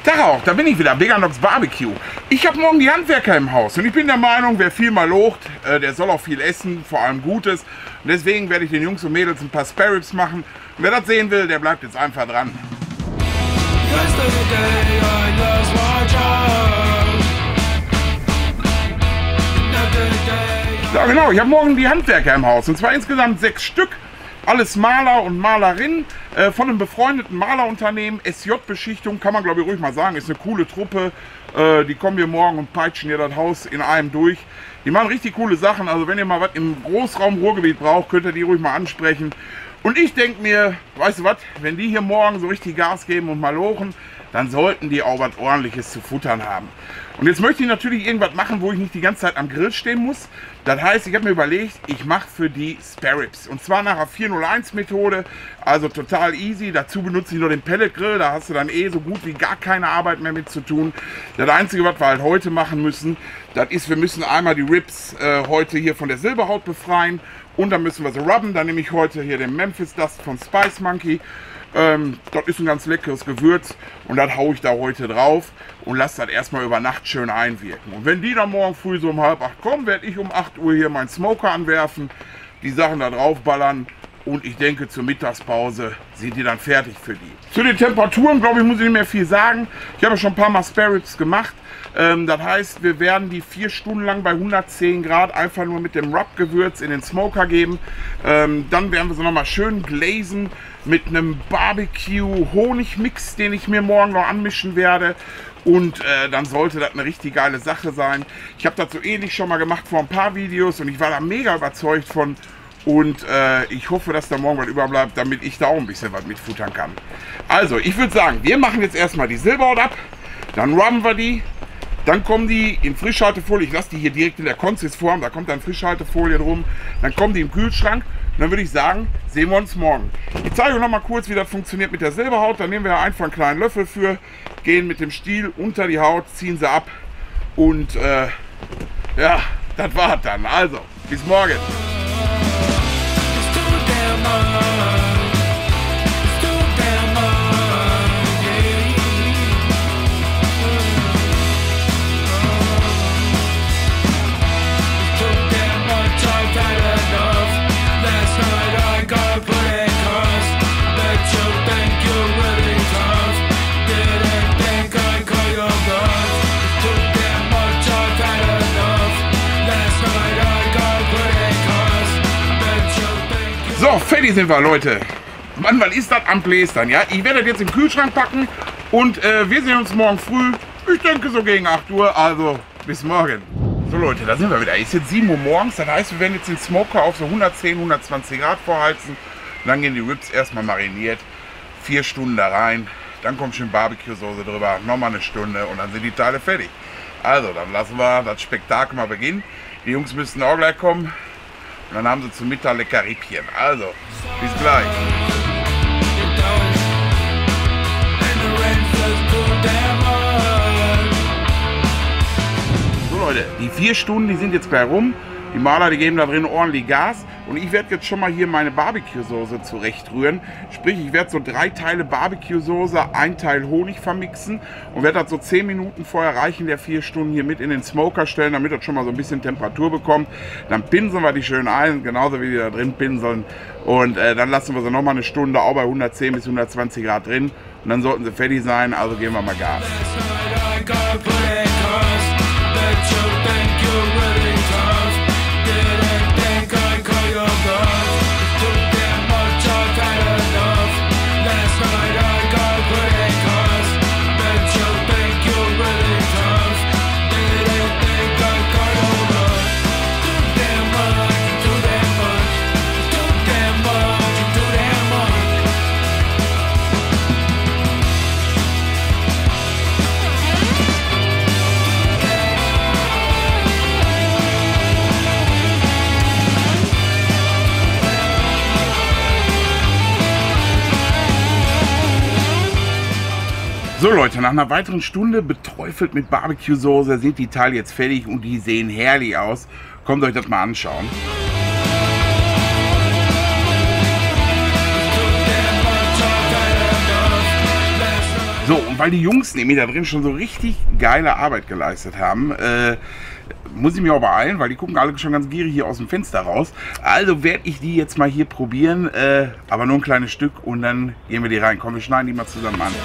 Tag auch, da bin ich wieder, Veganox Barbecue. Ich habe morgen die Handwerker im Haus und ich bin der Meinung, wer viel mal locht, der soll auch viel essen, vor allem Gutes. Und deswegen werde ich den Jungs und Mädels ein paar Spare Ribs machen. Und wer das sehen will, der bleibt jetzt einfach dran. Ja genau, ich habe morgen die Handwerker im Haus und zwar insgesamt 6 Stück. Alles Maler und Malerinnen von einem befreundeten Malerunternehmen. SJ-Beschichtung, kann man glaube ich ruhig mal sagen, ist eine coole Truppe. Die kommen hier morgen und peitschen hier das Haus in einem durch. Die machen richtig coole Sachen, also wenn ihr mal was im Großraum Ruhrgebiet braucht, könnt ihr die ruhig mal ansprechen. Und ich denke mir, weißt du was, wenn die hier morgen so richtig Gas geben und mal lochen, dann sollten die auch was Ordentliches zu futtern haben. Und jetzt möchte ich natürlich irgendwas machen, wo ich nicht die ganze Zeit am Grill stehen muss. Das heißt, ich habe mir überlegt, ich mache für die Spare Ribs. Und zwar nach der 401-Methode, also total easy. Dazu benutze ich nur den Pellet-Grill, da hast du dann so gut wie gar keine Arbeit mehr mit zu tun. Das Einzige, was wir halt heute machen müssen, das ist, wir müssen einmal die Ribs heute hier von der Silberhaut befreien. Und dann müssen wir sie rubben. Dann nehme ich heute hier den Memphis Dust von Spice Monkey. Das ist ein ganz leckeres Gewürz und das haue ich da heute drauf und lasse das erstmal über Nacht schön einwirken. Und wenn die dann morgen früh so um 7:30 kommen, werde ich um 8 Uhr hier meinen Smoker anwerfen, die Sachen da drauf ballern und ich denke, zur Mittagspause sind die dann fertig für die. Zu den Temperaturen, glaube ich, muss ich nicht mehr viel sagen. Ich habe schon ein paar Mal Spare Ribs gemacht. Das heißt, wir werden die 4 Stunden lang bei 110 Grad einfach nur mit dem Rub-Gewürz in den Smoker geben. Dann werden wir sie nochmal schön glazen mit einem Barbecue-Honig-Mix, den ich mir morgen noch anmischen werde. Und dann sollte das eine richtig geile Sache sein. Ich habe das so ähnlich schon mal gemacht vor ein paar Videos und ich war da mega überzeugt von. Und ich hoffe, dass da morgen was überbleibt, damit ich da auch ein bisschen was mitfuttern kann. Also, ich würde sagen, wir machen jetzt erstmal die Silberhaut ab, dann rubben wir die. Dann kommen die in Frischhaltefolie, ich lasse die hier direkt in der Consist-Form, da kommt dann Frischhaltefolie drum, dann kommen die im Kühlschrank und dann würde ich sagen, sehen wir uns morgen. Ich zeige euch noch mal kurz, wie das funktioniert mit der Silberhaut, da nehmen wir einfach einen kleinen Löffel für, gehen mit dem Stiel unter die Haut, ziehen sie ab und ja, das war's dann. Also, bis morgen. So, fertig sind wir, Leute. Mann, wann ist das am Blästern, ja? Ich werde das jetzt im Kühlschrank packen und wir sehen uns morgen früh. Ich denke so gegen 8 Uhr, also bis morgen. So Leute, da sind wir wieder. Ist jetzt 7 Uhr morgens, das heißt, wir werden jetzt den Smoker auf so 110, 120 Grad vorheizen. Dann gehen die Ribs erstmal mariniert, 4 Stunden da rein. Dann kommt schön Barbecue-Soße drüber, nochmal eine Stunde und dann sind die Teile fertig. Also, dann lassen wir das Spektakel mal beginnen. Die Jungs müssen auch gleich kommen. Und dann haben sie zum Mittag lecker Rippchen. Also, bis gleich. So Leute, die 4 Stunden, die sind jetzt gleich rum. Die Maler, die geben da drin ordentlich Gas. Und ich werde jetzt schon mal hier meine Barbecue-Soße zurechtrühren. Sprich, ich werde so 3 Teile Barbecue-Soße, 1 Teil Honig vermixen und werde das so 10 Minuten vorher reichen der 4 Stunden hier mit in den Smoker stellen, damit das schon mal so ein bisschen Temperatur bekommt. Dann pinseln wir die schön ein, genauso wie die da drin pinseln. Und dann lassen wir sie nochmal eine Stunde auch bei 110 bis 120 Grad drin. Und dann sollten sie fertig sein, also geben wir mal Gas. So Leute, nach einer weiteren Stunde beträufelt mit Barbecue-Soße sind die Teile jetzt fertig und die sehen herrlich aus. Kommt euch das mal anschauen. So, Und weil die Jungs nämlich da drin schon so richtig geile Arbeit geleistet haben, muss ich mich auch beeilen, weil die gucken alle schon ganz gierig hier aus dem Fenster raus. Also werde ich die jetzt mal hier probieren, aber nur ein kleines Stück und dann gehen wir die rein. Komm, wir schneiden die mal zusammen an.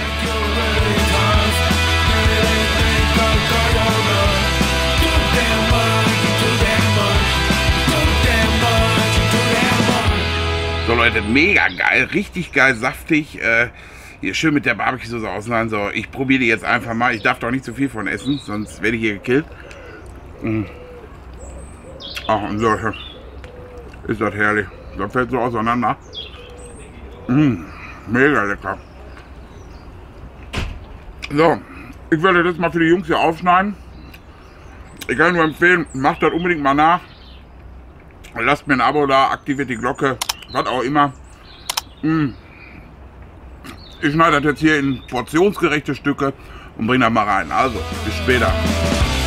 So Leute, mega geil, richtig geil, saftig. Hier schön mit der Barbecue-Soße auseinander. So, ich probiere die jetzt einfach mal. Ich darf doch nicht zu viel von essen, sonst werde ich hier gekillt. Ach, und so ist das herrlich. Das fällt so auseinander. Mega lecker. So, ich werde das mal für die Jungs hier aufschneiden. Ich kann nur empfehlen, macht das unbedingt mal nach. Lasst mir ein Abo da, aktiviert die Glocke, was auch immer. Ich schneide das jetzt hier in portionsgerechte Stücke und bringe das mal rein. Also, bis später.